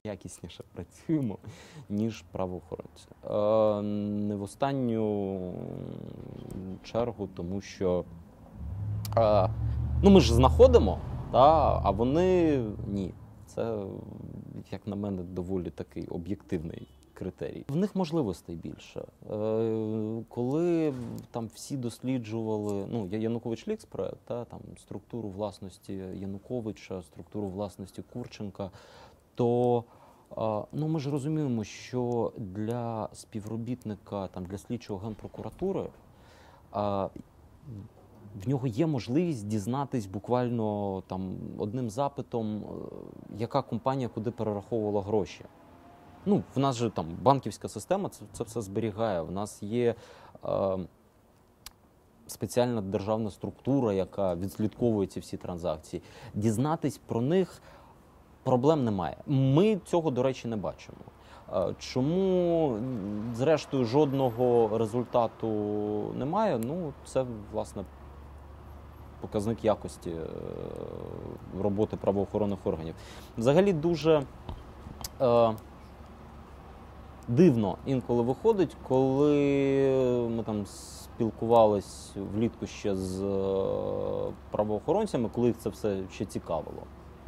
якісніше працюємо, ніж правоохоронці. Не в останню чергу, тому що ми ж знаходимо, а вони ні. Це, як на мене, доволі такий об'єктивний критерій. В них можливостей більше. Коли там всі досліджували, Янукович Лікс проект, там структуру власності Януковича, структуру власності Курченка, то ми ж розуміємо, що для співробітника, для слідчого Генпрокуратури в нього є можливість дізнатись буквально одним запитом, яка компанія куди перераховувала гроші. В нас же банківська система це все зберігає. В нас є спеціальна державна структура, яка відслідковує ці всі транзакції. Дізнатись про них проблем немає. Ми цього, до речі, не бачимо. Чому, зрештою, жодного результату немає? Це, власне, показник якості роботи правоохоронних органів. Взагалі дуже дивно інколи виходить, коли ми спілкувались влітку ще з правоохоронцями, коли їх це все ще цікавило,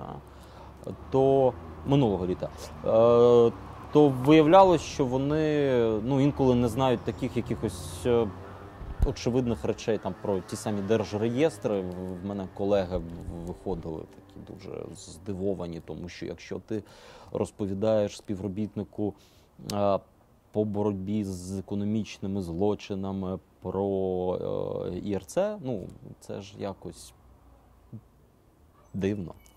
то минулого літа, то виявлялось, що вони інколи не знають таких якихось очевидних речей про ті самі держреєстри. В мене колеги виходили такі дуже здивовані, тому що якщо ти розповідаєш співробітнику по боротьбі з економічними злочинами про ІРЦ, це ж якось дивно.